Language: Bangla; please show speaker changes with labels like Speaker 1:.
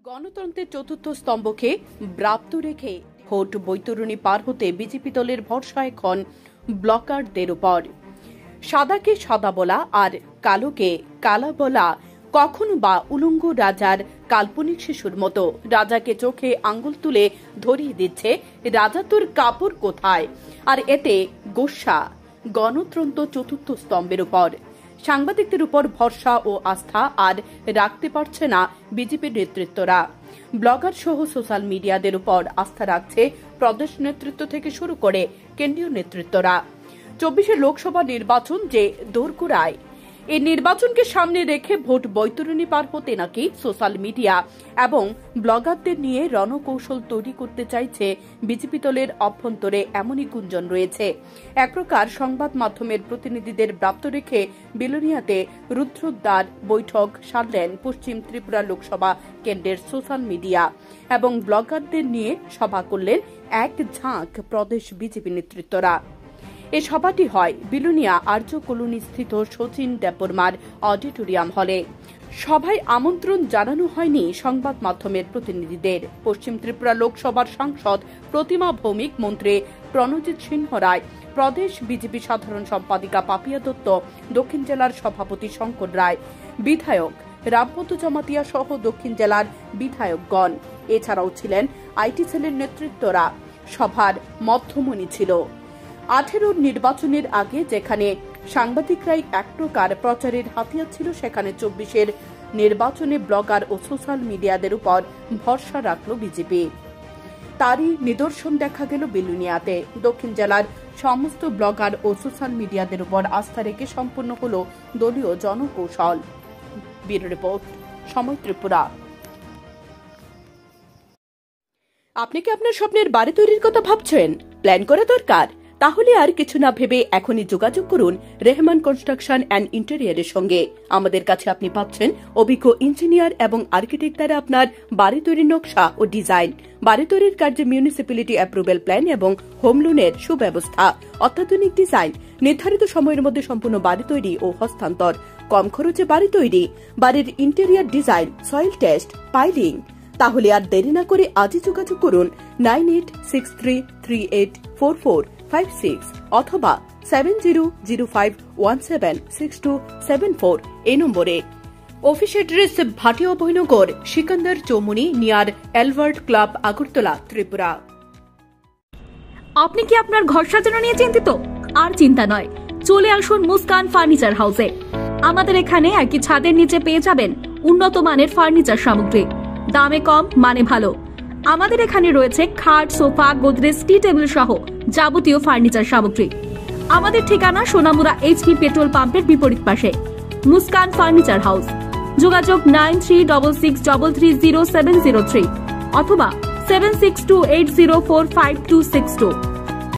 Speaker 1: গণতন্ত্রের চতুর্থ স্তম্ভকে ব্যাপ্ত রেখে ভোট বৈতরণী পার হতে বিজেপি দলের ভরসা এখন ব্লকারদের উপর। সাদাকে সাদা বলা আর কালোকে কালা বলা কখনো বা উলঙ্গ রাজার কাল্পনিক শিশুর মতো রাজাকে চোখে আঙ্গুল তুলে ধরিয়ে দিচ্ছে রাজা তোর কাপড় কোথায়। আর এতে গোস্বা গণতন্ত্র চতুর্থ স্তম্ভের উপর। সাংবাদিকদের উপর ভরসা ও আস্থা আর রাখতে পারছে না বিজেপির নেতৃত্বরা। ব্লগার সহ সোশ্যাল মিডিয়াদের উপর আস্থা রাখছে প্রদেশ নেতৃত্ব থেকে শুরু করে কেন্দ্রীয় নেতৃত্বরা। 24 লোকসভা নির্বাচন যে দোরগোড়ায়, এই নির্বাচনকে সামনে রেখে ভোট বৈতরণী পার হতে নাকি সোশ্যাল মিডিয়া এবং ব্লগারদের নিয়ে রণকৌশল তৈরি করতে চাইছে বিজেপি দলের অভ্যন্তরে, এমনই গুঞ্জন রয়েছে। এক প্রকার সংবাদ মাধ্যমের প্রতিনিধিদের ব্যাপ্ত রেখে বিলোনিয়াতে রুদ্রদ্বার বৈঠক সারলেন পশ্চিম ত্রিপুরা লোকসভা কেন্দ্রের সোশ্যাল মিডিয়া এবং ব্লগারদের নিয়ে সভা করলেন এক ঝাঁক প্রদেশ বিজেপি নেতৃত্বরা। এই সভাটি হয় বিলোনিয়া আর্য কলোনি স্থিত শচীন দেববর্মার অডিটোরিয়াম হলে। সভায় আমন্ত্রণ জানানো হয়নি সংবাদ মাধ্যমের প্রতিনিধিদের। পশ্চিম ত্রিপুরা লোকসভার সাংসদ প্রতিমা ভৌমিক, মন্ত্রী প্রণজিৎ সিংহ রায়, প্রদেশ বিজেপি সাধারণ সম্পাদিকা পাপিয়া দত্ত, দক্ষিণ জেলার সভাপতি শঙ্কর রায়, বিধায়ক রামপদ জমাতিয়া সহ দক্ষিণ জেলার বিধায়কগণ এছাড়াও ছিলেন আইটি সেলের নেতৃত্বরা। সভার মধ্যমণি ছিল 18 নির্বাচনের আগে যেখানে সাংবাদিকরাই এক প্রকার প্রচারের হাতিয়ার ছিল, সেখানে 24 নির্বাচনে ব্লগার ও সোশ্যাল মিডিয়াদের উপর ভরসা রাখল বিজেপি। তারই নিদর্শন দেখা গেল বিলোনিয়াতে। দক্ষিণ জেলার সমস্ত ব্লগার ও সোশ্যাল মিডিয়াদের উপর আস্থা রেখে সম্পূর্ণ হল দলীয় জনকৌশল। ব্যুরো রিপোর্ট, সময় ত্রিপুরা। আপনি কি আপনার স্বপ্নের বাড়ি তৈরির কথা ভাবছেন? প্ল্যান করা দরকার? তাহলে আর কিছু না ভেবে এখনই যোগাযোগ করুন রেহমান কনস্ট্রাকশন অ্যান্ড ইন্টেরিয়রের সঙ্গে। আমাদের কাছে আপনি পাচ্ছেন অভিজ্ঞ ইঞ্জিনিয়ার এবং আর্কিটেক্ট দ্বারা আপনার বাড়ি তৈরির নকশা ও ডিজাইন, বাড়ি তৈরির কার্যে মিউনিসিপ্যালিটি অ্যাপ্রুভেল প্ল্যান এবং হোম লোনের সুব্যবস্থা, অত্যাধুনিক ডিজাইন, নির্ধারিত সময়ের মধ্যে সম্পূর্ণ বাড়ি তৈরি ও হস্তান্তর, কম খরচে বাড়ি তৈরি, বাড়ির interior design, soil test, piling. তাহলে আর দেরি না করে আজই যোগাযোগ করুন 9863384456 অথবা 7005176274 এই নম্বরে। Office address Bhatia Abhoynagar, Sikandar Choumuhani, near Albert club, Agartala, Tripura.
Speaker 2: আপনি কি আপনার ঘর সাজানো নিয়ে চিন্তিত? আর চিন্তা নয়, চলে আসুন মুস্কান ফার্নিচার হাউসে। আমাদের এখানে একই ছাদের নিচে পেয়ে যাবেন উন্নত মানের ফার্নিচার সামগ্রী, দামে কম মানে ভালো। আমাদের এখানে রয়েছে খাট, সোফা, গোদরেজ, টি টেবিল সহ যাবতীয় ফার্নিচার সামগ্রী। আমাদের ঠিকানা সোনামুড়া এইচপি পেট্রোল পাম্পের বিপরীত পাশে, মুস্কান ফার্নিচার হাউস। যোগাযোগ 9366330703 অথবা 7628045262।